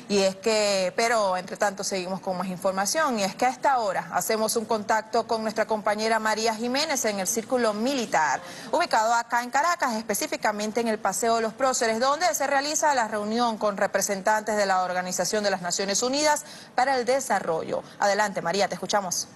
Pero entre tanto seguimos con más información, y es que a esta hora hacemos un contacto con nuestra compañera María Jiménez en el Círculo Militar, ubicado acá en Caracas, específicamente en el Paseo de los Próceres, donde se realiza la reunión con representantes de la Organización de las Naciones Unidas para el Desarrollo. Adelante, María, te escuchamos.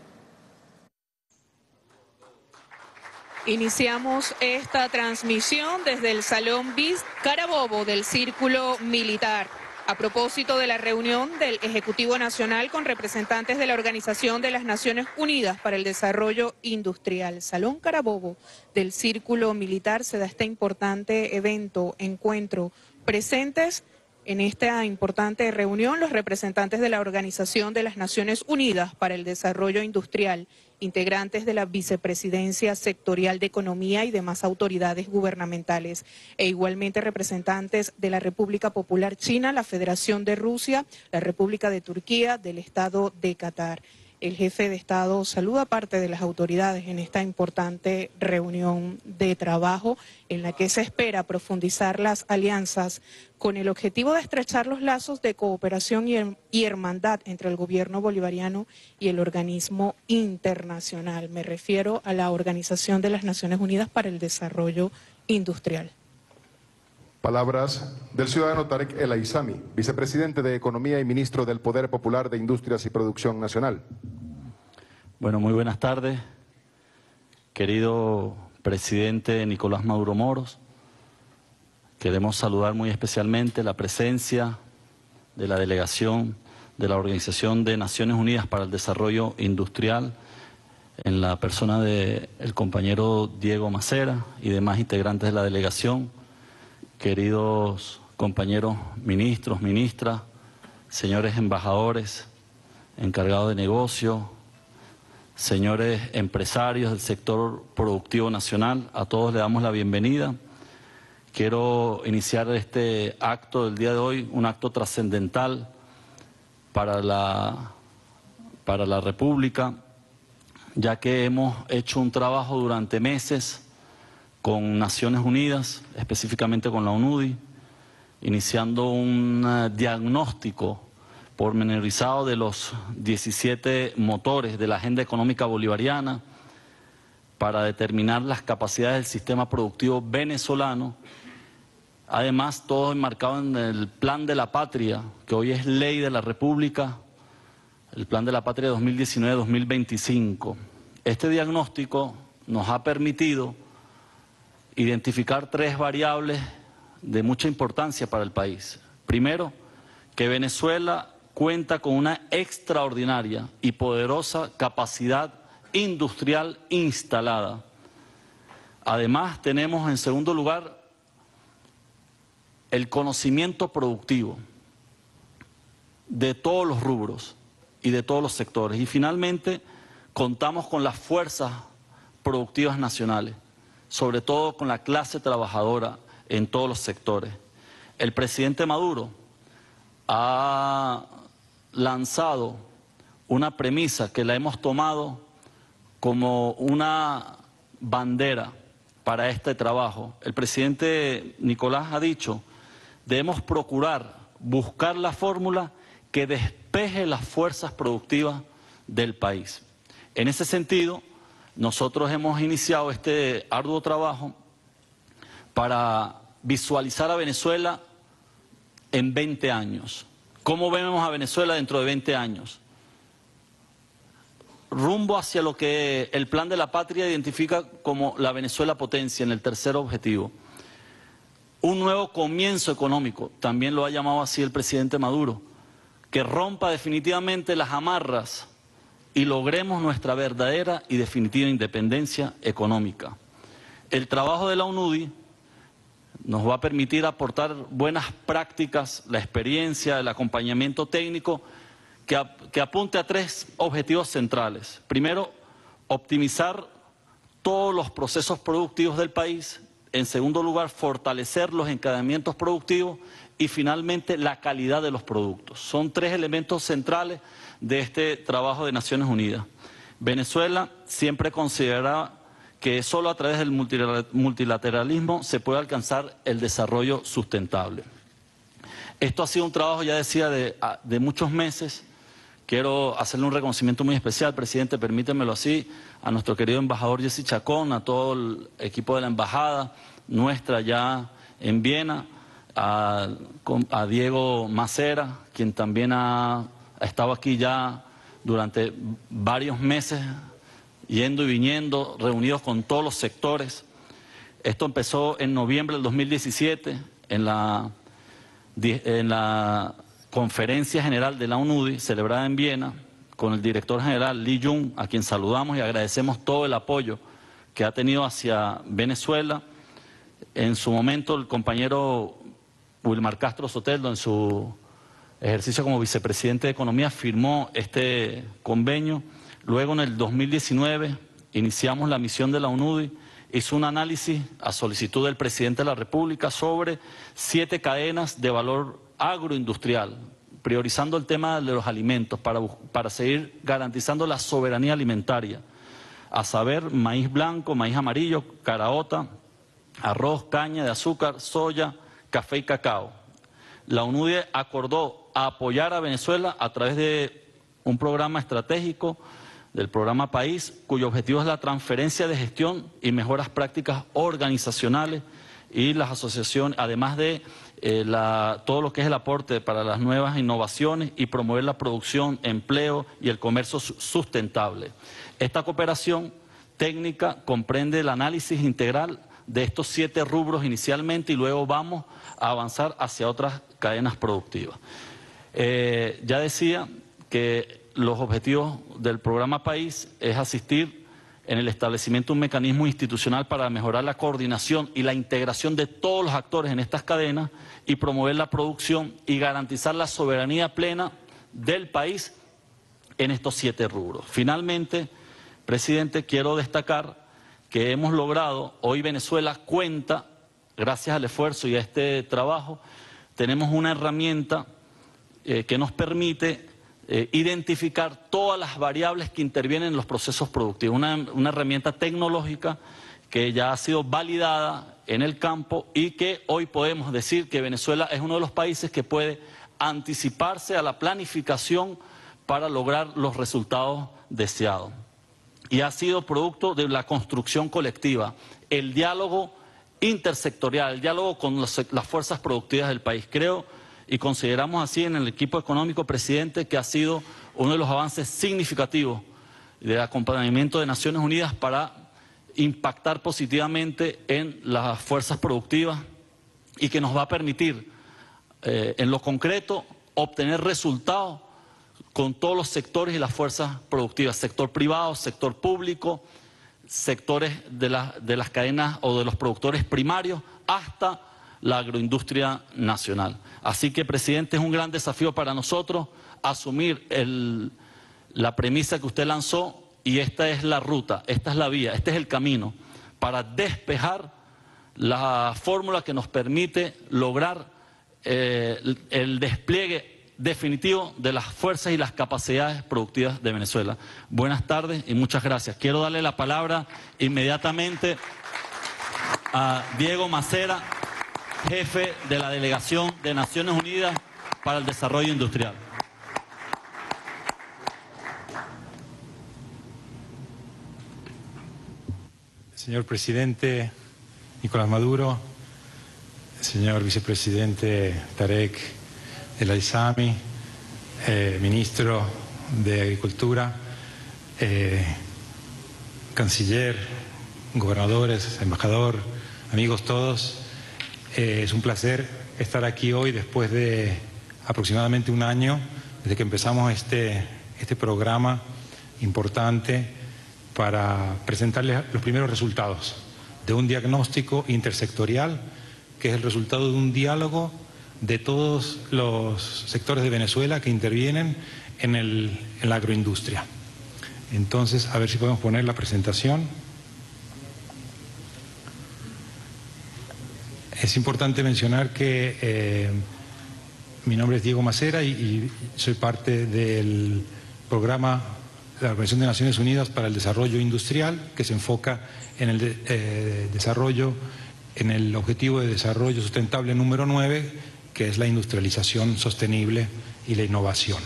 Iniciamos esta transmisión desde el Salón BIS Carabobo del Círculo Militar, a propósito de la reunión del Ejecutivo Nacional con representantes de la Organización de las Naciones Unidas para el Desarrollo Industrial. Salón Carabobo del Círculo Militar se da este importante evento, encuentro, presentes en esta importante reunión los representantes de la Organización de las Naciones Unidas para el Desarrollo Industrial, integrantes de la Vicepresidencia Sectorial de Economía y demás autoridades gubernamentales, e igualmente representantes de la República Popular China, la Federación de Rusia, la República de Turquía, del Estado de Qatar. El jefe de Estado saluda parte de las autoridades en esta importante reunión de trabajo en la que se espera profundizar las alianzas con el objetivo de estrechar los lazos de cooperación y hermandad entre el gobierno bolivariano y el organismo internacional. Me refiero a la Organización de las Naciones Unidas para el Desarrollo Industrial. Palabras del ciudadano Tarek El Aizami, vicepresidente de Economía y ministro del Poder Popular de Industrias y Producción Nacional. Bueno, muy buenas tardes, querido presidente Nicolás Maduro Moros. Queremos saludar muy especialmente la presencia de la delegación de la Organización de Naciones Unidas para el Desarrollo Industrial, en la persona del compañero Diego Macera y demás integrantes de la delegación. Queridos compañeros ministros, ministras, señores embajadores, encargados de negocio, señores empresarios del sector productivo nacional, a todos les damos la bienvenida. Quiero iniciar este acto del día de hoy, un acto trascendental para la República, ya que hemos hecho un trabajo durante meses con Naciones Unidas, específicamente con la ONUDI, iniciando un diagnóstico pormenorizado de los 17 motores de la agenda económica bolivariana para determinar las capacidades del sistema productivo venezolano. Además, todo enmarcado en el Plan de la Patria, que hoy es ley de la República, el Plan de la Patria 2019-2025. Este diagnóstico nos ha permitido identificar tres variables de mucha importancia para el país. Primero, que Venezuela cuenta con una extraordinaria y poderosa capacidad industrial instalada. Además, tenemos en segundo lugar el conocimiento productivo de todos los rubros y de todos los sectores. Y finalmente, contamos con las fuerzas productivas nacionales, sobre todo con la clase trabajadora en todos los sectores. El presidente Maduro ha lanzado una premisa que la hemos tomado como una bandera para este trabajo. El presidente Nicolás ha dicho: debemos procurar buscar la fórmula que despeje las fuerzas productivas del país. En ese sentido, nosotros hemos iniciado este arduo trabajo para visualizar a Venezuela en 20 años. ¿Cómo vemos a Venezuela dentro de 20 años? Rumbo hacia lo que el Plan de la Patria identifica como la Venezuela potencia en el tercer objetivo. Un nuevo comienzo económico, también lo ha llamado así el presidente Maduro, que rompa definitivamente las amarras y logremos nuestra verdadera y definitiva independencia económica. El trabajo de la ONUDI nos va a permitir aportar buenas prácticas, la experiencia, el acompañamiento técnico que apunte a tres objetivos centrales. Primero, optimizar todos los procesos productivos del país. En segundo lugar, fortalecer los encadenamientos productivos y finalmente la calidad de los productos. Son tres elementos centrales de este trabajo de Naciones Unidas. Venezuela siempre considera que solo a través del multilateralismo se puede alcanzar el desarrollo sustentable. Esto ha sido un trabajo, ya decía, de muchos meses. Quiero hacerle un reconocimiento muy especial, presidente, permítemelo así, a nuestro querido embajador Jesse Chacón, a todo el equipo de la embajada nuestra ya en Viena, a Diego Macera, quien también ha estado aquí ya durante varios meses, yendo y viniendo, reunidos con todos los sectores. Esto empezó en noviembre del 2017, en la Conferencia General de la UNUDI, celebrada en Viena, con el director general Lee Jung, a quien saludamos y agradecemos todo el apoyo que ha tenido hacia Venezuela. En su momento, el compañero Wilmar Castro Soteldo, en su ejercicio como vicepresidente de Economía, firmó este convenio. Luego, en el 2019, iniciamos la misión de la UNUDI, hizo un análisis a solicitud del presidente de la República sobre 7 cadenas de valor agroindustrial, priorizando el tema de los alimentos para seguir garantizando la soberanía alimentaria, a saber, maíz blanco, maíz amarillo, caraota, arroz, caña de azúcar, soya, café y cacao. La UNUDI acordó apoyar a Venezuela a través de un programa estratégico del programa País, cuyo objetivo es la transferencia de gestión y mejoras prácticas organizacionales y las asociaciones, además de todo lo que es el aporte para las nuevas innovaciones y promover la producción, empleo y el comercio sustentable. Esta cooperación técnica comprende el análisis integral de estos 7 rubros inicialmente y luego vamos a avanzar hacia otras cadenas productivas. Ya decía que los objetivos del programa País es asistir en el establecimiento de un mecanismo institucional para mejorar la coordinación y la integración de todos los actores en estas cadenas y promover la producción y garantizar la soberanía plena del país en estos 7 rubros. Finalmente, presidente, quiero destacar que hemos logrado, hoy Venezuela cuenta, gracias al esfuerzo y a este trabajo, tenemos una herramienta que nos permite identificar todas las variables que intervienen en los procesos productivos, una herramienta tecnológica que ya ha sido validada en el campo y que hoy podemos decir que Venezuela es uno de los países que puede anticiparse a la planificación para lograr los resultados deseados. Y ha sido producto de la construcción colectiva, el diálogo intersectorial, el diálogo con las fuerzas productivas del país. Creo y consideramos así en el equipo económico, presidente, que ha sido uno de los avances significativos del acompañamiento de Naciones Unidas para impactar positivamente en las fuerzas productivas y que nos va a permitir, en lo concreto, obtener resultados con todos los sectores y las fuerzas productivas, sector privado, sector público, sectores de las cadenas o de los productores primarios, hasta la agroindustria nacional. Así que, presidente, es un gran desafío para nosotros asumir la premisa que usted lanzó, y esta es la ruta, esta es la vía, este es el camino para despejar la fórmula que nos permite lograr el despliegue definitivo de las fuerzas y las capacidades productivas de Venezuela. Buenas tardes y muchas gracias. Quiero darle la palabra inmediatamente a Diego Macera, jefe de la Delegación de Naciones Unidas para el Desarrollo Industrial. Señor presidente Nicolás Maduro, señor vicepresidente Tarek El Aissami, ministro de Agricultura, canciller, gobernadores, embajador, amigos todos, es un placer estar aquí hoy después de aproximadamente un año desde que empezamos este programa importante para presentarles los primeros resultados de un diagnóstico intersectorial que es el resultado de un diálogo de todos los sectores de Venezuela que intervienen en la agroindustria. Entonces, a ver si podemos poner la presentación. Es importante mencionar que mi nombre es Diego Macera y soy parte del programa de la Organización de Naciones Unidas para el Desarrollo Industrial, que se enfoca en el desarrollo, en el Objetivo de Desarrollo Sustentable número 9, que es la industrialización sostenible y la innovación.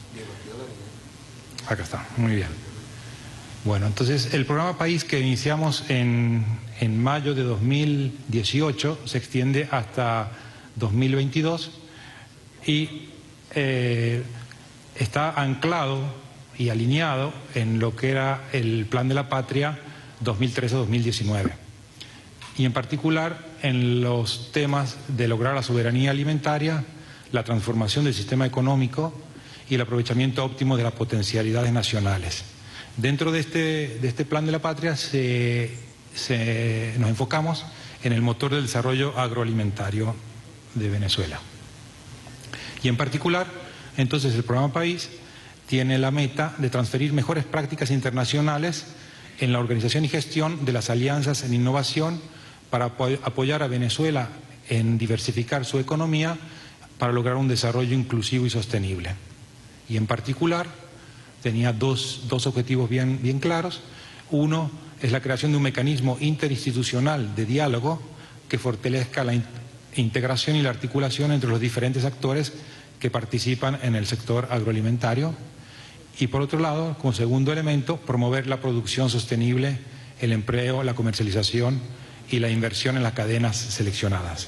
Acá está, muy bien. Bueno, entonces el programa País que iniciamos en mayo de 2018 se extiende hasta 2022 y está anclado y alineado en lo que era el Plan de la Patria 2013-2019 y en particular en los temas de lograr la soberanía alimentaria, la transformación del sistema económico y el aprovechamiento óptimo de las potencialidades nacionales. Dentro de este Plan de la Patria nos enfocamos en el motor del desarrollo agroalimentario de Venezuela. Y en particular, entonces el programa País tiene la meta de transferir mejores prácticas internacionales en la organización y gestión de las alianzas en innovación para apoyar a Venezuela en diversificar su economía para lograr un desarrollo inclusivo y sostenible. Y en particular tenía dos objetivos bien claros. Uno es la creación de un mecanismo interinstitucional de diálogo que fortalezca la integración y la articulación entre los diferentes actores que participan en el sector agroalimentario. Y por otro lado, como segundo elemento, promover la producción sostenible, el empleo, la comercialización y la inversión en las cadenas seleccionadas.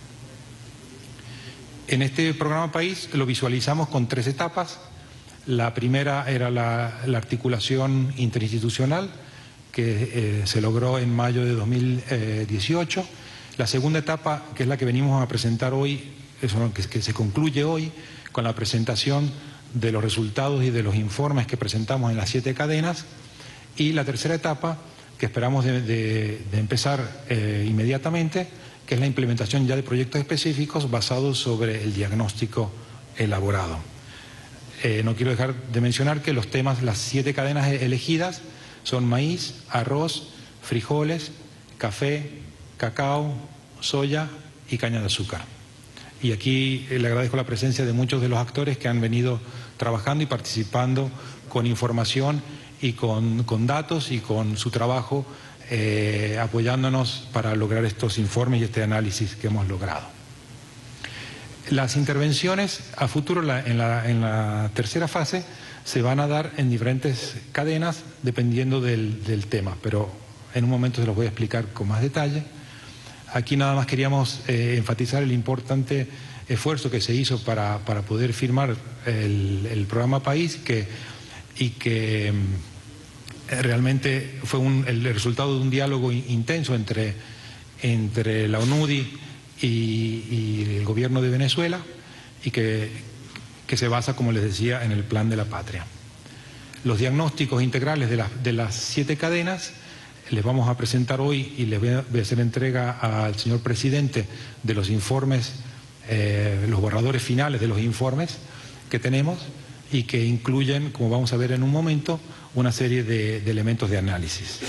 En este programa País lo visualizamos con 3 etapas. La primera era la articulación interinstitucional, que se logró en mayo de 2018. La segunda etapa, que es la que venimos a presentar hoy, que se concluye hoy con la presentación de los resultados y de los informes que presentamos en las 7 cadenas. Y la tercera etapa, que esperamos de empezar inmediatamente, que es la implementación ya de proyectos específicos basados sobre el diagnóstico elaborado. No quiero dejar de mencionar que los temas, las 7 cadenas elegidas son maíz, arroz, frijoles, café, cacao, soya y caña de azúcar. Y aquí le agradezco la presencia de muchos de los actores que han venido trabajando y participando con información y con datos y con su trabajo apoyándonos para lograr estos informes y este análisis que hemos logrado. Las intervenciones a futuro en la tercera fase se van a dar en diferentes cadenas dependiendo del tema, pero en un momento se los voy a explicar con más detalle. Aquí nada más queríamos enfatizar el importante esfuerzo que se hizo para poder firmar el programa País y que realmente fue el resultado de un diálogo intenso entre la ONUDI y el gobierno de Venezuela y que se basa, como les decía, en el Plan de la Patria. Los diagnósticos integrales de las 7 cadenas les vamos a presentar hoy y les voy a hacer entrega al señor presidente de los informes, los borradores finales de los informes que tenemos y que incluyen, como vamos a ver en un momento, una serie de elementos de análisis.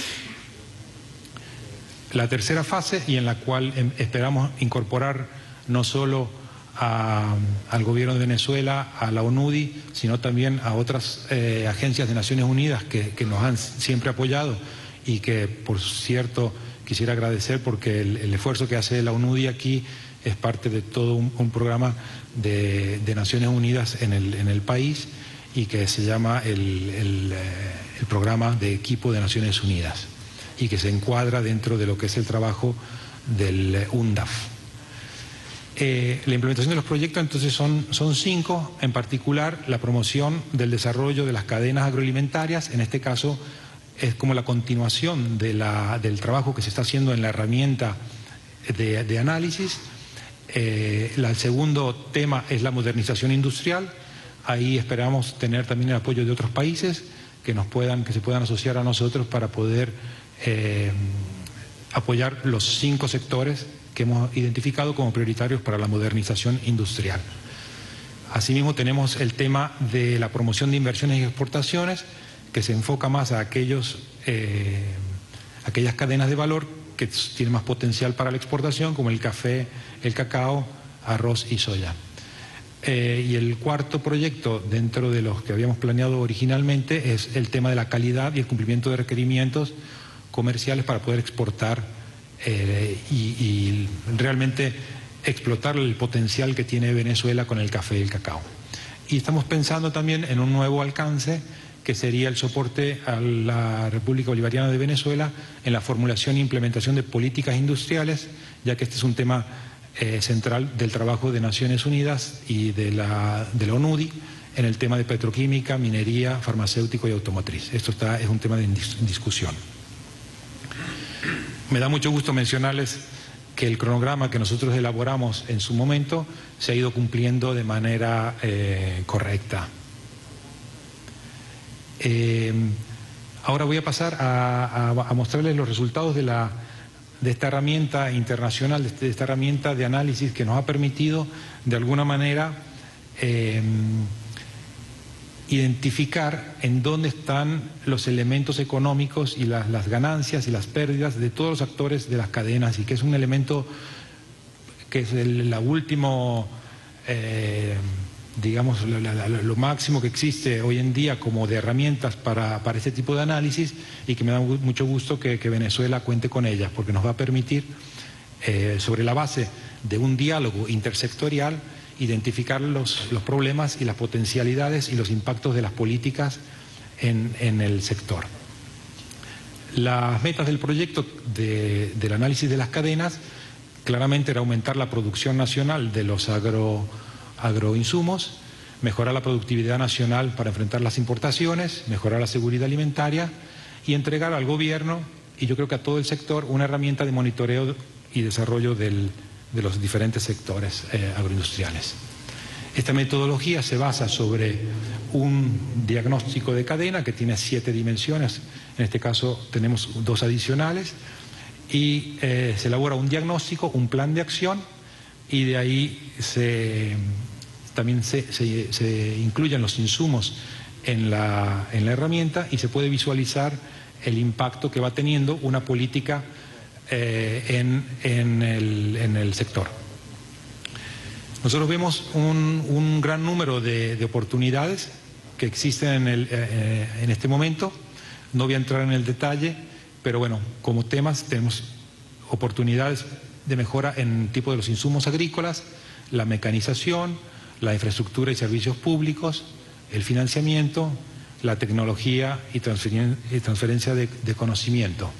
La tercera fase, y en la cual esperamos incorporar no solo al gobierno de Venezuela, a la ONUDI, sino también a otras agencias de Naciones Unidas que nos han siempre apoyado y que, por cierto, quisiera agradecer porque el esfuerzo que hace la ONUDI aquí es parte de todo un programa de Naciones Unidas en el país y que se llama el programa de equipo de Naciones Unidas y que se encuadra dentro de lo que es el trabajo del UNDAF. La implementación de los proyectos entonces son 5, en particular la promoción del desarrollo de las cadenas agroalimentarias, en este caso es como la continuación del trabajo que se está haciendo en la herramienta de análisis. El segundo tema es la modernización industrial. Ahí esperamos tener también el apoyo de otros países que se puedan asociar a nosotros para poder apoyar los 5 sectores que hemos identificado como prioritarios para la modernización industrial. Asimismo tenemos el tema de la promoción de inversiones y exportaciones, que se enfoca más a aquellas cadenas de valor que tienen más potencial para la exportación, como el café, el cacao, arroz y soya. Y el cuarto proyecto, dentro de los que habíamos planeado originalmente, es el tema de la calidad y el cumplimiento de requerimientos comerciales para poder exportar y realmente explotar el potencial que tiene Venezuela con el café y el cacao. Y estamos pensando también en un nuevo alcance, que sería el soporte a la República Bolivariana de Venezuela en la formulación e implementación de políticas industriales, ya que este es un tema central del trabajo de Naciones Unidas y de la ONUDI en el tema de petroquímica, minería, farmacéutico y automotriz. Esto es un tema de discusión. Me da mucho gusto mencionarles que el cronograma que nosotros elaboramos en su momento se ha ido cumpliendo de manera correcta. Ahora voy a pasar a mostrarles los resultados de esta herramienta internacional, de esta herramienta de análisis que nos ha permitido de alguna manera identificar en dónde están los elementos económicos y las ganancias y las pérdidas de todos los actores de las cadenas, y que es un elemento que es la último, digamos, lo máximo que existe hoy en día como de herramientas para este tipo de análisis, y que me da mucho gusto que Venezuela cuente con ellas, porque nos va a permitir, sobre la base de un diálogo intersectorial, identificar los problemas y las potencialidades y los impactos de las políticas en el sector. Las metas del proyecto del análisis de las cadenas claramente era aumentar la producción nacional de los agroinsumos, mejorar la productividad nacional para enfrentar las importaciones, mejorar la seguridad alimentaria y entregar al gobierno, y yo creo que a todo el sector, una herramienta de monitoreo y desarrollo de los diferentes sectores agroindustriales. Esta metodología se basa sobre un diagnóstico de cadena que tiene 7 dimensiones, en este caso tenemos 2 adicionales, y se elabora un diagnóstico, un plan de acción, y de ahí también se incluyen los insumos en la herramienta, y se puede visualizar el impacto que va teniendo una política en el sector. Nosotros vemos un gran número de oportunidades que existen en este momento. No voy a entrar en el detalle, pero bueno, como temas tenemos oportunidades de mejora en el tipo de los insumos agrícolas, la mecanización, la infraestructura y servicios públicos, el financiamiento, la tecnología y transferencia de conocimiento.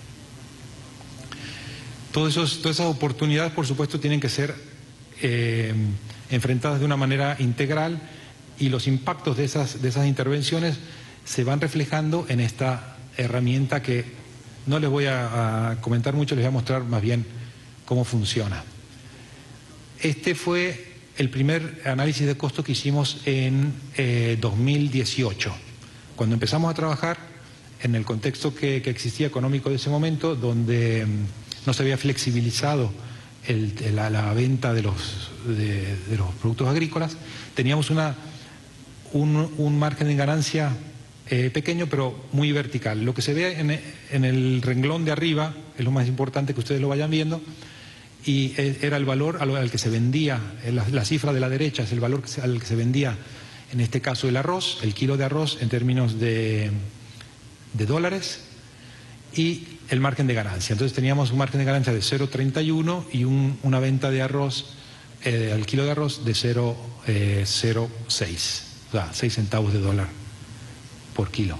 Todas esas oportunidades, por supuesto, tienen que ser enfrentadas de una manera integral, y los impactos de esas intervenciones se van reflejando en esta herramienta, que no les voy a comentar mucho, les voy a mostrar más bien cómo funciona. Este fue el primer análisis de costo que hicimos en 2018, cuando empezamos a trabajar en el contexto que existía económico de ese momento, donde no se había flexibilizado la venta de los productos agrícolas. Teníamos un margen de ganancia pequeño, pero muy vertical. Lo que se ve en el renglón de arriba es lo más importante, que ustedes lo vayan viendo, y era el valor al que se vendía, la cifra de la derecha es el valor al que se vendía, en este caso el arroz, el kilo de arroz en términos de dólares, y el margen de ganancia. Entonces teníamos un margen de ganancia de 0,31 y una venta de arroz, al kilo de arroz, de 0,06, o sea, 6 centavos de dólar por kilo.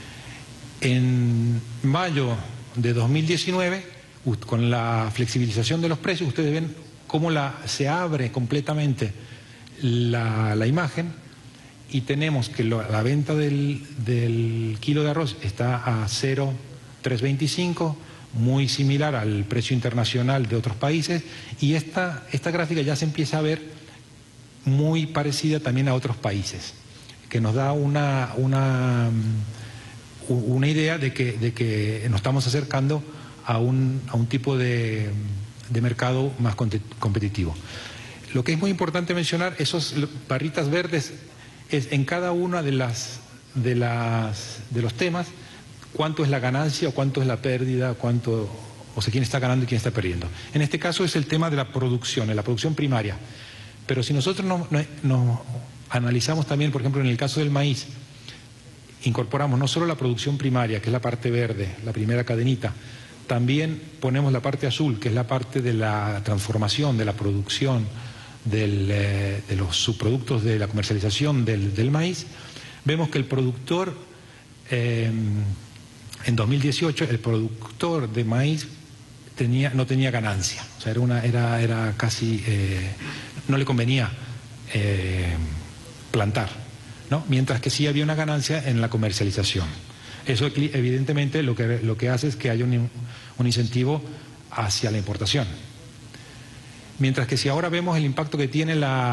En mayo de 2019, con la flexibilización de los precios, ustedes ven cómo se abre completamente la imagen, y tenemos que la venta del kilo de arroz está a 0,325, muy similar al precio internacional de otros países, y esta gráfica ya se empieza a ver muy parecida también a otros países, que nos da una idea de que nos estamos acercando a un tipo de mercado más competitivo. Lo que es muy importante mencionar, esas barritas verdes, es en cada una de los temas cuánto es la ganancia o cuánto es la pérdida, o sea, quién está ganando y quién está perdiendo. En este caso es el tema de la producción primaria. Pero si nosotros nos analizamos también, por ejemplo, en el caso del maíz, incorporamos no solo la producción primaria, que es la parte verde, la primera cadenita, también ponemos la parte azul, que es la parte de la transformación, de la producción, de los subproductos de la comercialización del maíz, vemos que el productor, en 2018, el productor de maíz no tenía ganancia, o sea, era casi, no le convenía plantar, ¿no? Mientras que sí había una ganancia en la comercialización. Eso evidentemente lo que hace es que haya un incentivo hacia la importación. Mientras que si ahora vemos el impacto que tiene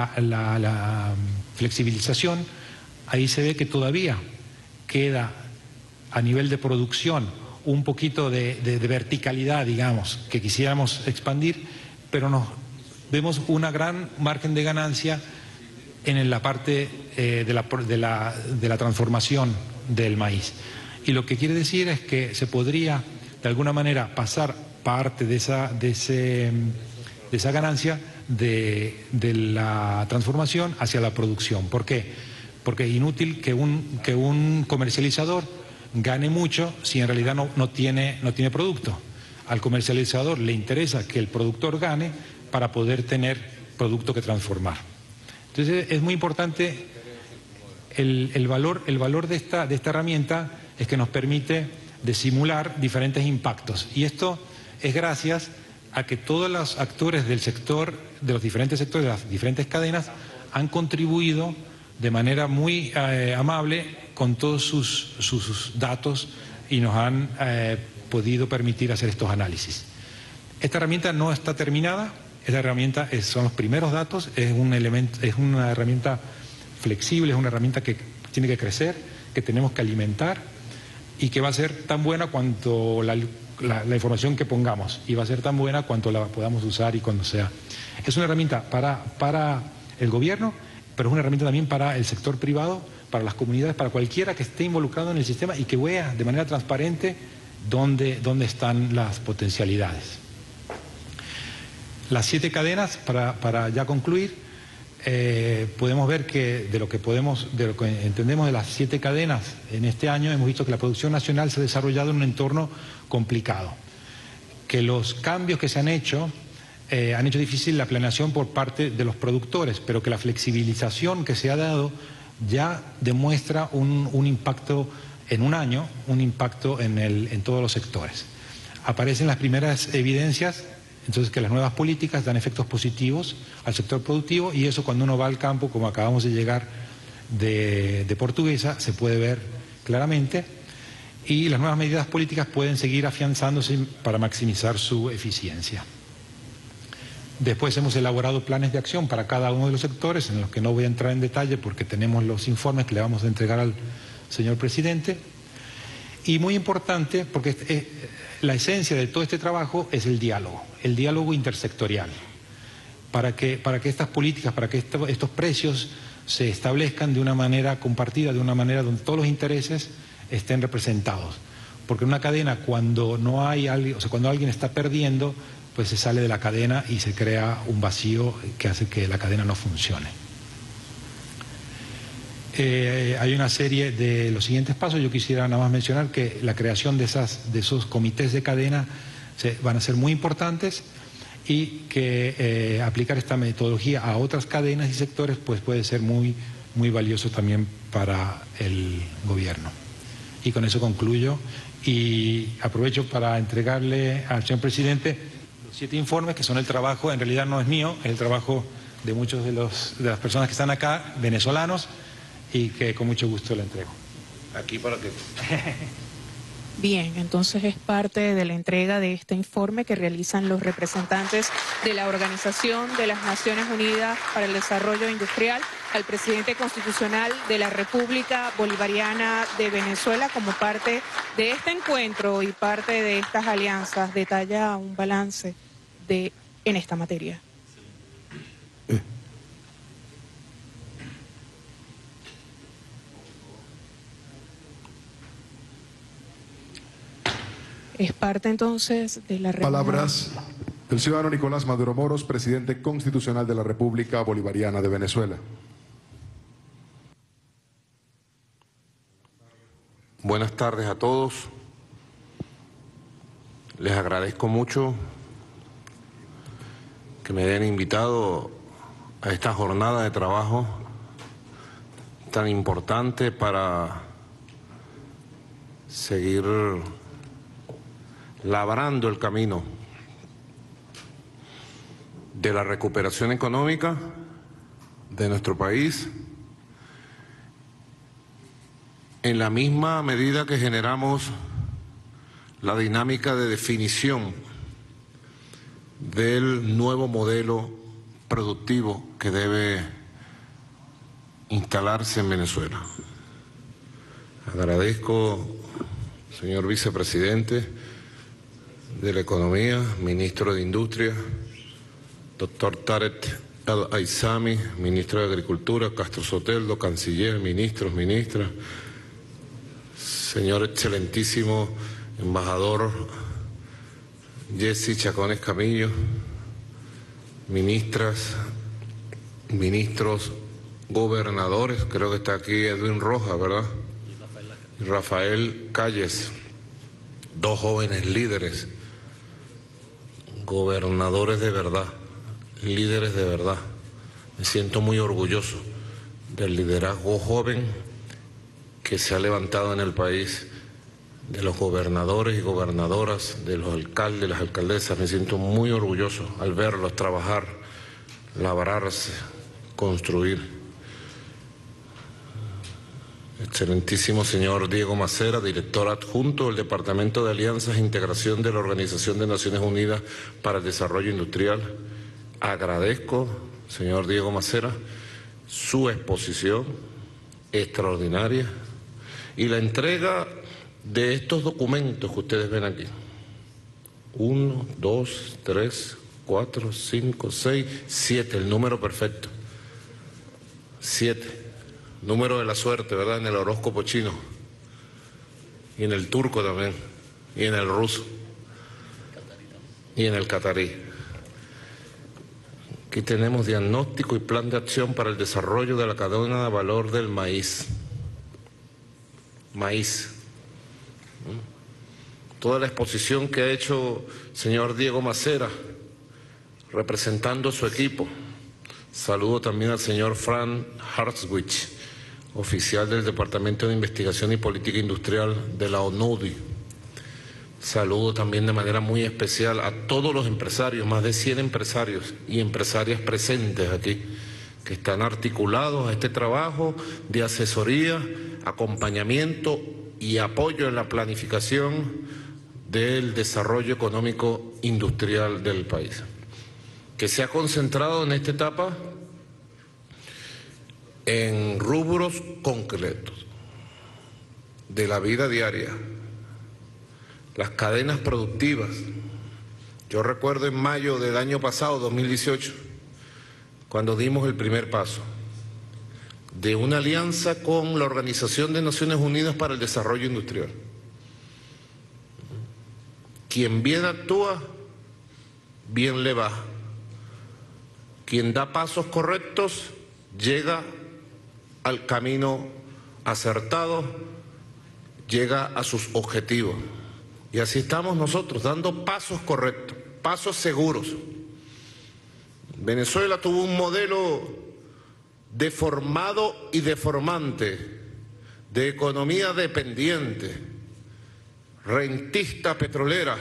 la flexibilización, ahí se ve que todavía queda a nivel de producción un poquito de verticalidad, digamos, que quisiéramos expandir, pero vemos una gran margen de ganancia en la parte de la transformación del maíz. Y lo que quiere decir es que se podría, de alguna manera, pasar parte de esa ganancia de la transformación hacia la producción. ¿Por qué? Porque es inútil que un comercializador gane mucho si en realidad no tiene producto. Al comercializador le interesa que el productor gane para poder tener producto que transformar. Entonces es muy importante el valor de esta herramienta, es que nos permite de simular diferentes impactos. Y esto es gracias a que todos los actores del sector, de los diferentes sectores, de las diferentes cadenas, han contribuido de manera muy amable con todos sus datos y nos han podido permitir hacer estos análisis. Esta herramienta no está terminada, esta herramienta son los primeros datos, es una herramienta flexible, es una herramienta que tiene que crecer, que tenemos que alimentar y que va a ser tan buena cuanto la información que pongamos, y va a ser tan buena cuanto la podamos usar y cuando sea. Es una herramienta para el gobierno, pero es una herramienta también para el sector privado, para las comunidades, para cualquiera que esté involucrado en el sistema y que vea de manera transparente dónde están las potencialidades. Las 7 cadenas, para ya concluir, podemos ver que de lo que entendemos de las 7 cadenas en este año, hemos visto que la producción nacional se ha desarrollado en un entorno complicado, que los cambios que se han hecho difícil la planeación por parte de los productores, pero que la flexibilización que se ha dado ya demuestra un impacto en un año, un impacto en todos los sectores. Aparecen las primeras evidencias, entonces, que las nuevas políticas dan efectos positivos al sector productivo, y eso cuando uno va al campo, como acabamos de llegar de Portuguesa, se puede ver claramente, y las nuevas medidas políticas pueden seguir afianzándose para maximizar su eficiencia. Después hemos elaborado planes de acción para cada uno de los sectores, en los que no voy a entrar en detalle porque tenemos los informes que le vamos a entregar al señor presidente. Y muy importante, porque la esencia de todo este trabajo es el diálogo intersectorial, para que estas políticas, para que estos precios se establezcan de una manera compartida, de una manera donde todos los intereses estén representados. Porque en una cadena, cuando no hay alguien, o sea, cuando alguien está perdiendo, pues se sale de la cadena y se crea un vacío que hace que la cadena no funcione. Hay una serie de los siguientes pasos. Yo quisiera nada más mencionar que la creación de esos comités de cadena van a ser muy importantes, y que aplicar esta metodología a otras cadenas y sectores pues puede ser muy, muy valioso también para el gobierno. Y con eso concluyo y aprovecho para entregarle al señor presidente los 7 informes, que son el trabajo, en realidad no es mío, es el trabajo de muchos de las personas que están acá, venezolanos, y que con mucho gusto le entrego. Aquí para que... Bien, entonces es parte de la entrega de este informe que realizan los representantes de la Organización de las Naciones Unidas para el Desarrollo Industrial al presidente constitucional de la República Bolivariana de Venezuela como parte de este encuentro y parte de estas alianzas. Detalla un balance en esta materia. Es parte entonces de la reunión. Palabras del ciudadano Nicolás Maduro Moros, presidente constitucional de la República Bolivariana de Venezuela. Buenas tardes a todos. Les agradezco mucho que me hayan invitado a esta jornada de trabajo tan importante para seguir labrando el camino de la recuperación económica de nuestro país, en la misma medida que generamos la dinámica de definición del nuevo modelo productivo que debe instalarse en Venezuela. Agradezco, señor vicepresidente de la Economía, ministro de Industria, doctor Tarek El-Aissami, ministro de Agricultura, Castro Soteldo, canciller, ministros, ministras, señor excelentísimo embajador Jessy Chacón Escamillo, ministras, ministros, gobernadores, creo que está aquí Edwin Rojas, ¿verdad? Y Rafael Calles, dos jóvenes líderes, gobernadores de verdad, líderes de verdad. Me siento muy orgulloso del liderazgo joven que se ha levantado en el país, de los gobernadores y gobernadoras, de los alcaldes, las alcaldesas. Me siento muy orgulloso al verlos trabajar, labrarse, construir. Excelentísimo señor Diego Macera, director adjunto del Departamento de Alianzas e Integración de la Organización de Naciones Unidas para el Desarrollo Industrial. Agradezco, señor Diego Macera, su exposición extraordinaria y la entrega de estos documentos que ustedes ven aquí. 1, 2, 3, 4, 5, 6, 7, el número perfecto. 7, número de la suerte, ¿verdad? En el horóscopo chino. Y en el turco también. Y en el ruso. Y en el catarí. Aquí tenemos diagnóstico y plan de acción para el desarrollo de la cadena de valor del maíz. Maíz. Toda la exposición que ha hecho el señor Diego Macera, representando a su equipo. Saludo también al señor Frank Hartwich, oficial del Departamento de Investigación y Política Industrial de la ONUDI. Saludo también de manera muy especial a todos los empresarios, más de 100 empresarios y empresarias presentes aquí, que están articulados a este trabajo de asesoría, acompañamiento y apoyo en la planificación del desarrollo económico industrial del país, que se ha concentrado en esta etapa en rubros concretos de la vida diaria, las cadenas productivas. Yo recuerdo en mayo del año pasado, 2018, cuando dimos el primer paso de una alianza con la Organización de Naciones Unidas para el Desarrollo Industrial. Quien bien actúa, bien le va. Quien da pasos correctos, llega al camino acertado, llega a sus objetivos. Y así estamos nosotros, dando pasos correctos, pasos seguros. Venezuela tuvo un modelo deformado y deformante de economía dependiente, rentista petrolera.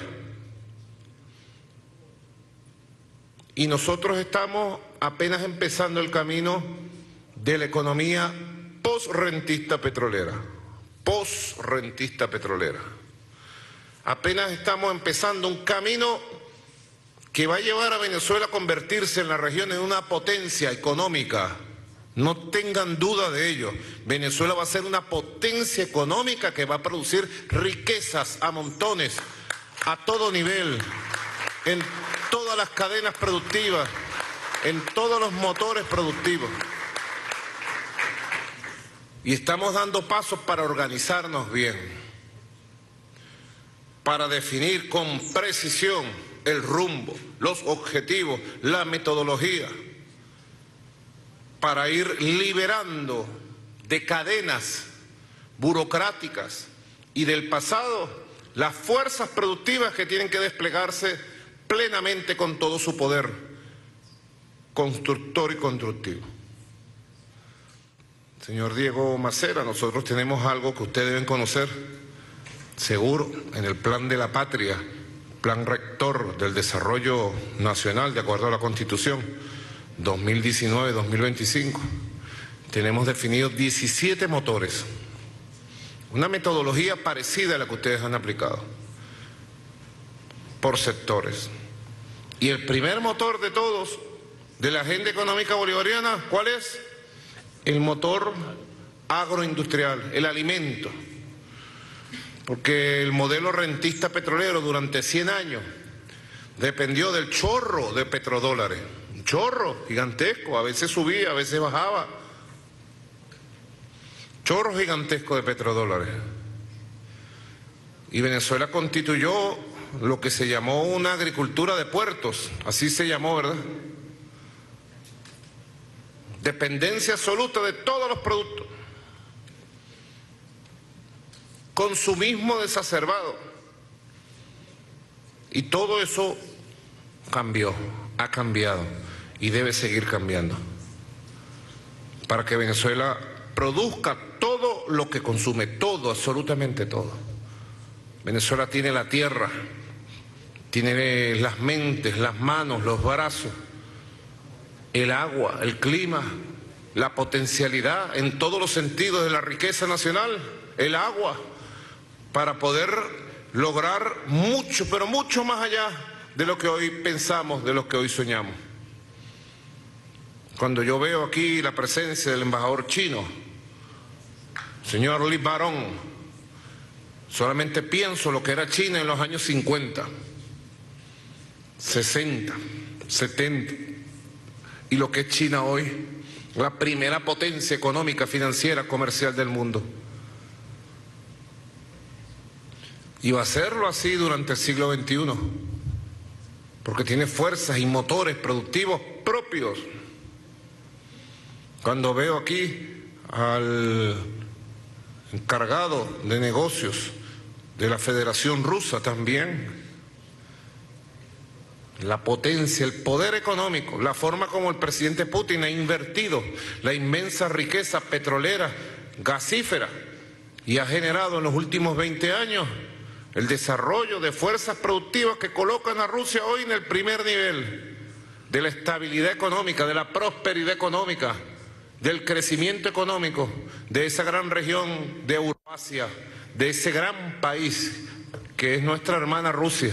Y nosotros estamos apenas empezando el camino de la economía post-rentista petrolera. Post-rentista petrolera. Apenas estamos empezando un camino que va a llevar a Venezuela a convertirse en la región en una potencia económica. No tengan duda de ello. Venezuela va a ser una potencia económica que va a producir riquezas a montones, a todo nivel, en todas las cadenas productivas, en todos los motores productivos. Y estamos dando pasos para organizarnos bien, para definir con precisión el rumbo, los objetivos, la metodología, para ir liberando de cadenas burocráticas y del pasado las fuerzas productivas que tienen que desplegarse plenamente con todo su poder constructor y constructivo. Señor Diego Macera, nosotros tenemos algo que ustedes deben conocer, seguro, en el Plan de la Patria, Plan Rector del Desarrollo Nacional, de acuerdo a la Constitución, 2019-2025. Tenemos definidos 17 motores, una metodología parecida a la que ustedes han aplicado, por sectores. Y el primer motor de todos, de la agenda económica bolivariana, ¿cuál es? El motor agroindustrial, el alimento. Porque el modelo rentista petrolero durante 100 años dependió del chorro de petrodólares. Un chorro gigantesco, a veces subía, a veces bajaba. Chorro gigantesco de petrodólares. Y Venezuela constituyó lo que se llamó una agricultura de puertos, así se llamó, ¿verdad? Dependencia absoluta de todos los productos. Consumismo desacerbado. Y todo eso cambió, ha cambiado y debe seguir cambiando para que Venezuela produzca todo lo que consume, todo, absolutamente todo. Venezuela tiene la tierra, tiene las mentes, las manos, los brazos, el agua, el clima, la potencialidad en todos los sentidos de la riqueza nacional, el agua, para poder lograr mucho, pero mucho más allá de lo que hoy pensamos, de lo que hoy soñamos. Cuando yo veo aquí la presencia del embajador chino, señor Li Barón, solamente pienso lo que era China en los años 50, 60, 70, y lo que es China hoy, la primera potencia económica, financiera, comercial del mundo. Y va a serlo así durante el siglo XXI, porque tiene fuerzas y motores productivos propios. Cuando veo aquí al encargado de negocios de la Federación Rusa también, la potencia, el poder económico, la forma como el presidente Putin ha invertido la inmensa riqueza petrolera, gasífera, y ha generado en los últimos 20 años el desarrollo de fuerzas productivas que colocan a Rusia hoy en el primer nivel de la estabilidad económica, de la prosperidad económica, del crecimiento económico de esa gran región de Eurasia, de ese gran país que es nuestra hermana Rusia.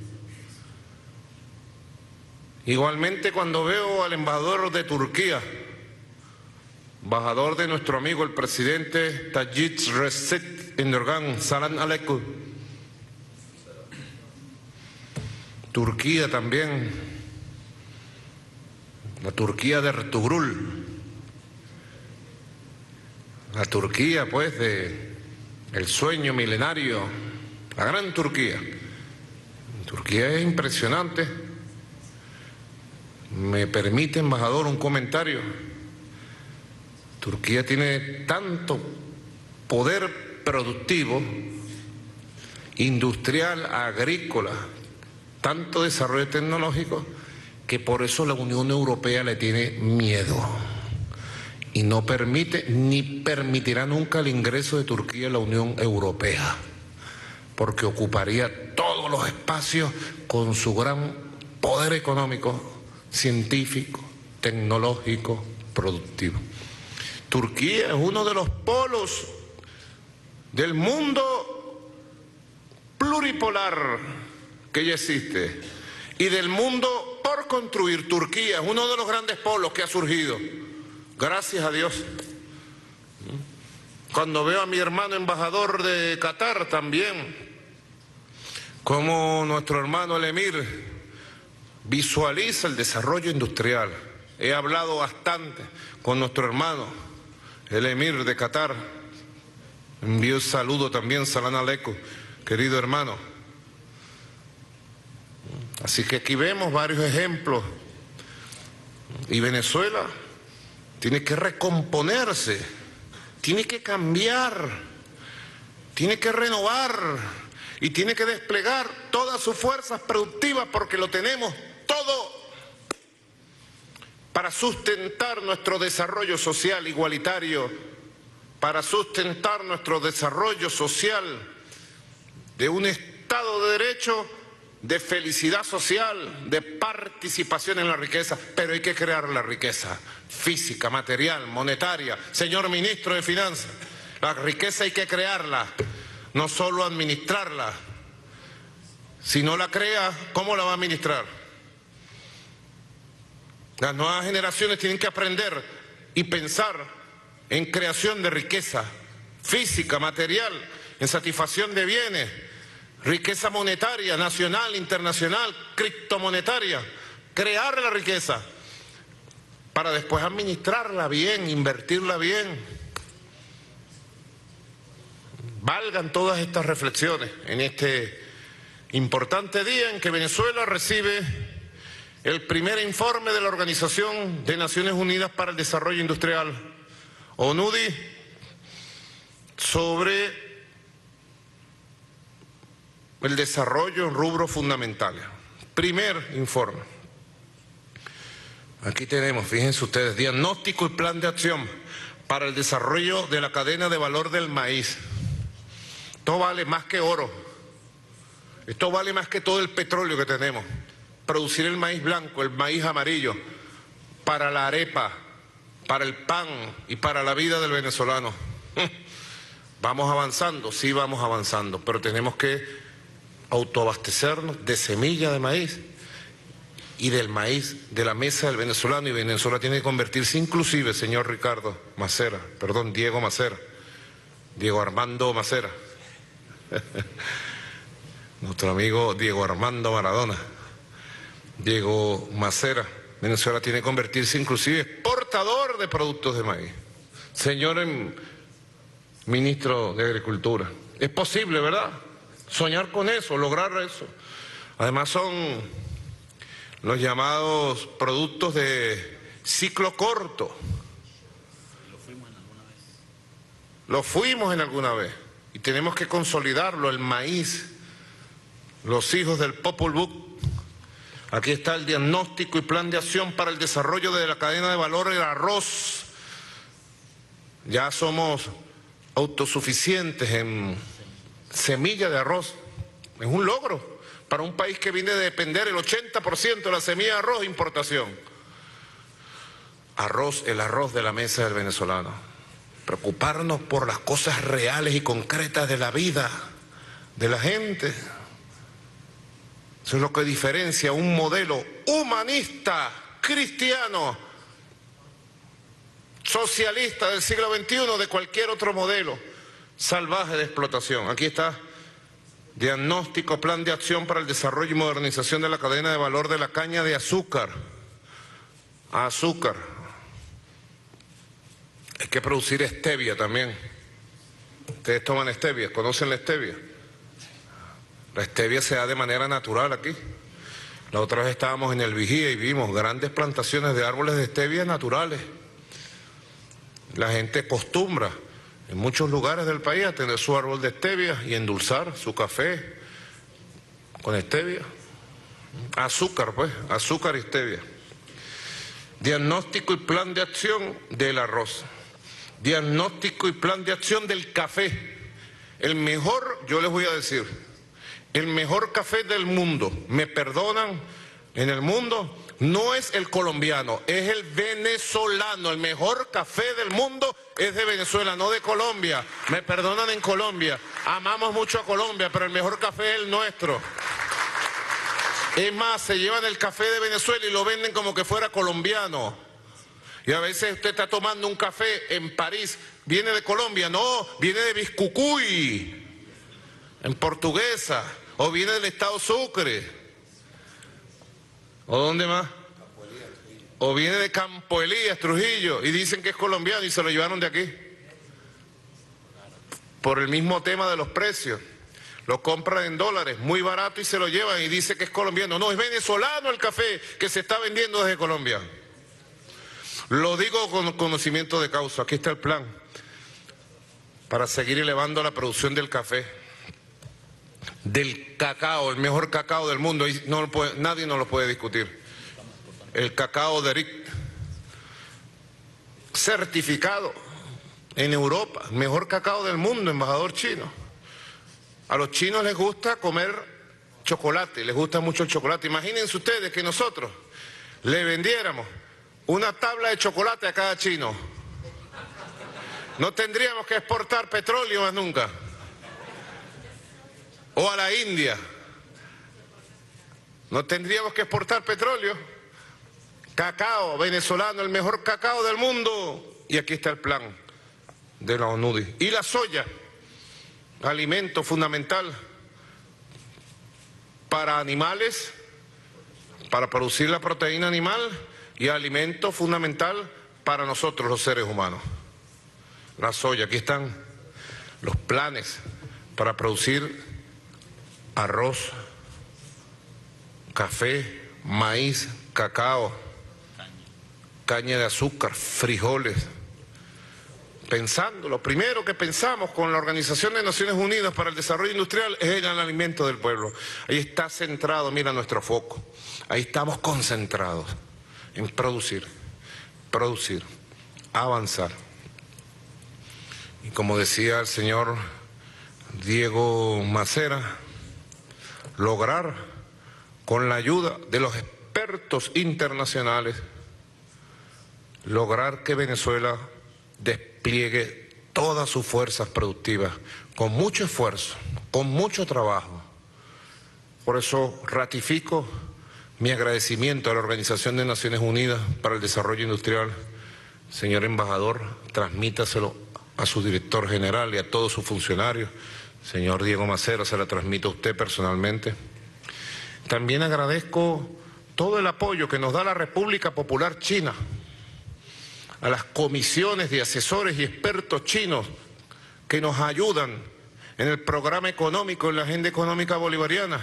Igualmente cuando veo al embajador de Turquía, embajador de nuestro amigo el presidente Tayyip Recep Erdogan, Salam Aleikum, Turquía también, la Turquía de Ertugrul, la Turquía pues de el sueño milenario, la gran Turquía. Turquía es impresionante. ¿Me permite, embajador, un comentario? Turquía tiene tanto poder productivo, industrial, agrícola, tanto desarrollo tecnológico, que por eso la Unión Europea le tiene miedo y no permite ni permitirá nunca el ingreso de Turquía a la Unión Europea, porque ocuparía todos los espacios con su gran poder económico, científico, tecnológico, productivo. Turquía es uno de los polos del mundo pluripolar que ya existe y del mundo por construir. Turquía es uno de los grandes polos que ha surgido, gracias a Dios. Cuando veo a mi hermano embajador de Qatar también, como nuestro hermano el emir visualiza el desarrollo industrial. He hablado bastante con nuestro hermano, el emir de Qatar. Envío un saludo también, Salam Aleikum, querido hermano. Así que aquí vemos varios ejemplos. Y Venezuela tiene que recomponerse, tiene que cambiar, tiene que renovar y tiene que desplegar todas sus fuerzas productivas porque lo tenemos todo para sustentar nuestro desarrollo social igualitario, para sustentar nuestro desarrollo social de un Estado de Derecho, de felicidad social, de participación en la riqueza, pero hay que crear la riqueza física, material, monetaria. Señor Ministro de Finanzas, la riqueza hay que crearla, no solo administrarla. Si no la crea, ¿cómo la va a administrar? Las nuevas generaciones tienen que aprender y pensar en creación de riqueza física, material, en satisfacción de bienes, riqueza monetaria, nacional, internacional, criptomonetaria, crear la riqueza para después administrarla bien, invertirla bien. Valgan todas estas reflexiones en este importante día en que Venezuela recibe el primer informe de la Organización de Naciones Unidas para el Desarrollo Industrial, ONUDI, sobre el desarrollo en rubros fundamentales. Primer informe. Aquí tenemos, fíjense ustedes, diagnóstico y plan de acción para el desarrollo de la cadena de valor del maíz. Esto vale más que oro. Esto vale más que todo el petróleo que tenemos. Producir el maíz blanco, el maíz amarillo, para la arepa, para el pan y para la vida del venezolano. Vamos avanzando, sí vamos avanzando, pero tenemos que autoabastecernos de semilla de maíz y del maíz de la mesa del venezolano, y Venezuela tiene que convertirse inclusive, señor Diego Armando Macera, nuestro amigo Diego Armando Maradona, Diego Macera, Venezuela tiene que convertirse inclusive exportador de productos de maíz. Señor Ministro de Agricultura, es posible, ¿verdad? Soñar con eso, lograr eso. Además son los llamados productos de ciclo corto. Lo fuimos en alguna vez y tenemos que consolidarlo, el maíz, los hijos del Popol Vuh. Aquí está el diagnóstico y plan de acción para el desarrollo de la cadena de valor del arroz. Ya somos autosuficientes en semilla de arroz. Es un logro para un país que viene de depender el 80% de la semilla de arroz de importación. Arroz, el arroz de la mesa del venezolano. Preocuparnos por las cosas reales y concretas de la vida de la gente. Eso es lo que diferencia un modelo humanista, cristiano, socialista del siglo XXI de cualquier otro modelo salvaje de explotación. Aquí está, diagnóstico, plan de acción para el desarrollo y modernización de la cadena de valor de la caña de azúcar. Azúcar. Hay que producir stevia también. Ustedes toman stevia, ¿conocen la stevia? La stevia se da de manera natural aquí. La otra vez estábamos en el Vigía y vimos grandes plantaciones de árboles de stevia naturales. La gente acostumbra en muchos lugares del país a tener su árbol de stevia y endulzar su café con stevia. Azúcar, pues, azúcar y stevia. Diagnóstico y plan de acción del arroz. Diagnóstico y plan de acción del café. El mejor, yo les voy a decir, el mejor café del mundo, me perdonan, en el mundo, no es el colombiano, es el venezolano. El mejor café del mundo es de Venezuela, no de Colombia. Me perdonan en Colombia, amamos mucho a Colombia, pero el mejor café es el nuestro. Es más, se llevan el café de Venezuela y lo venden como que fuera colombiano. Y a veces usted está tomando un café en París, ¿viene de Colombia? No, viene de Biscucuy, en Portuguesa, o viene del estado Sucre, o ¿dónde más? O viene de Campo Elías, Trujillo, y dicen que es colombiano y se lo llevaron de aquí. Por el mismo tema de los precios. Lo compran en dólares, muy barato, y se lo llevan y dice que es colombiano. No, es venezolano el café que se está vendiendo desde Colombia. Lo digo con conocimiento de causa. Aquí está el plan para seguir elevando la producción del café. del cacao, el mejor cacao del mundo, y nadie nos lo puede discutir. El cacao de Eric, certificado en Europa, el mejor cacao del mundo, embajador chino. A los chinos les gusta comer chocolate, les gusta mucho el chocolate. Imagínense ustedes que nosotros le vendiéramos una tabla de chocolate a cada chino. No tendríamos que exportar petróleo más nunca. O a la India. No tendríamos que exportar petróleo. Cacao venezolano, el mejor cacao del mundo. Y aquí está el plan de la ONU. Y la soya, alimento fundamental para animales, para producir la proteína animal, y alimento fundamental para nosotros los seres humanos. La soya, aquí están los planes para producir arroz, café, maíz, cacao, caña de azúcar, frijoles. Pensando, lo primero que pensamos con la Organización de Naciones Unidas para el Desarrollo Industrial es el alimento del pueblo. Ahí está centrado, mira nuestro foco. Ahí estamos concentrados en producir, avanzar. Y como decía el señor Diego Macera, lograr con la ayuda de los expertos internacionales, lograr que Venezuela despliegue todas sus fuerzas productivas, con mucho esfuerzo, con mucho trabajo. Por eso ratifico mi agradecimiento a la Organización de Naciones Unidas para el Desarrollo Industrial. Señor embajador, transmítaselo a su director general y a todos sus funcionarios. Señor Diego Macera, se la transmito a usted personalmente. También agradezco todo el apoyo que nos da la República Popular China, a las comisiones de asesores y expertos chinos que nos ayudan en el programa económico, en la agenda económica bolivariana,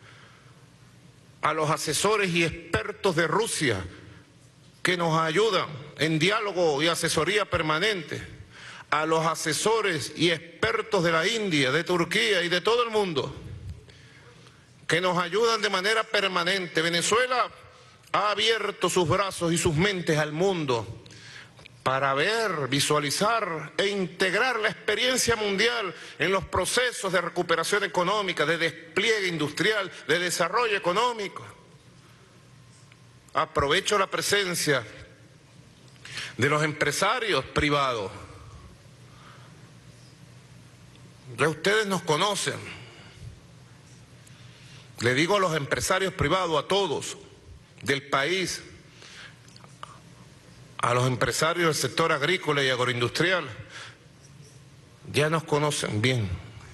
a los asesores y expertos de Rusia que nos ayudan en diálogo y asesoría permanente, a los asesores y expertos de la India, de Turquía y de todo el mundo, que nos ayudan de manera permanente. Venezuela ha abierto sus brazos y sus mentes al mundo para ver, visualizar e integrar la experiencia mundial en los procesos de recuperación económica, de despliegue industrial, de desarrollo económico. Aprovecho la presencia de los empresarios privados. Ya ustedes nos conocen. Le digo a los empresarios privados, a todos del país, a los empresarios del sector agrícola y agroindustrial, ya nos conocen bien.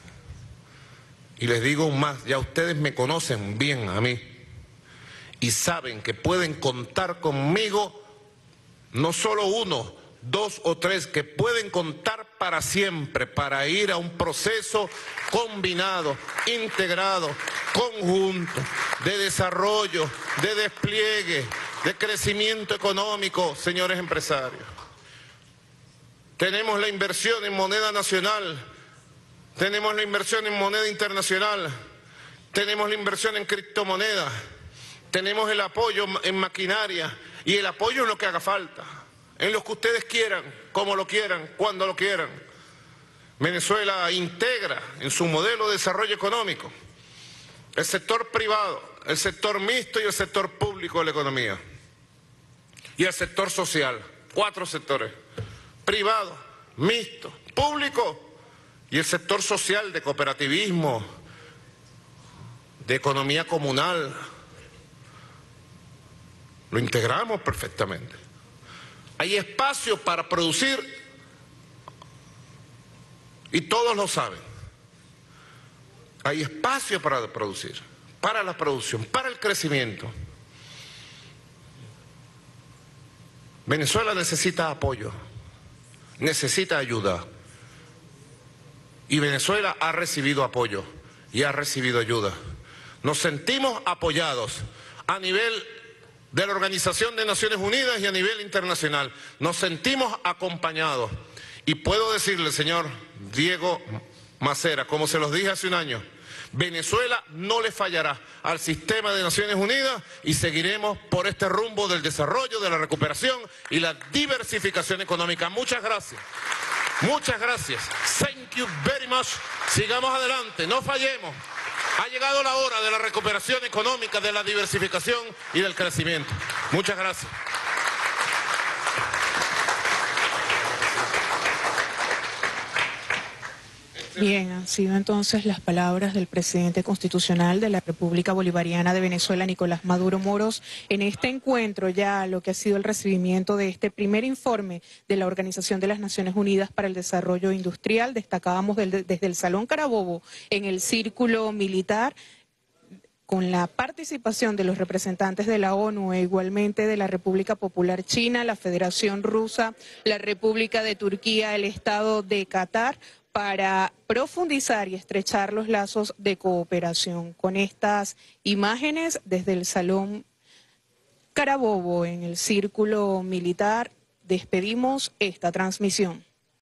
Y les digo más, ya ustedes me conocen bien a mí. Y saben que pueden contar conmigo, no solo uno, 2 o 3, que pueden contar para siempre, para ir a un proceso combinado, integrado, conjunto, de desarrollo, de despliegue, de crecimiento económico, señores empresarios. Tenemos la inversión en moneda nacional, tenemos la inversión en moneda internacional, tenemos la inversión en criptomonedas, tenemos el apoyo en maquinaria y el apoyo en lo que haga falta, en lo que ustedes quieran, como lo quieran, cuando lo quieran. Venezuela integra en su modelo de desarrollo económico el sector privado, el sector mixto y el sector público de la economía. Y el sector social, 4 sectores: privado, mixto, público y el sector social de cooperativismo, de economía comunal. Lo integramos perfectamente. Hay espacio para producir y todos lo saben. Hay espacio para producir, para la producción, para el crecimiento. Venezuela necesita apoyo, necesita ayuda. Y Venezuela ha recibido apoyo y ha recibido ayuda. Nos sentimos apoyados a nivel de la Organización de Naciones Unidas y a nivel internacional. Nos sentimos acompañados. Y puedo decirle, señor Diego Macera, como se los dije hace un año, Venezuela no le fallará al sistema de Naciones Unidas y seguiremos por este rumbo del desarrollo, de la recuperación y la diversificación económica. Muchas gracias. Muchas gracias. Thank you very much. Sigamos adelante, no fallemos. Ha llegado la hora de la recuperación económica, de la diversificación y del crecimiento. Muchas gracias. Bien, han sido entonces las palabras del presidente constitucional de la República Bolivariana de Venezuela, Nicolás Maduro Moros, en este encuentro ya lo que ha sido el recibimiento de este primer informe de la Organización de las Naciones Unidas para el Desarrollo Industrial. Destacábamos desde el Salón Carabobo en el Círculo Militar, con la participación de los representantes de la ONU e igualmente de la República Popular China, la Federación Rusa, la República de Turquía, el Estado de Qatar, para profundizar y estrechar los lazos de cooperación. Con estas imágenes desde el Salón Carabobo en el Círculo Militar, despedimos esta transmisión.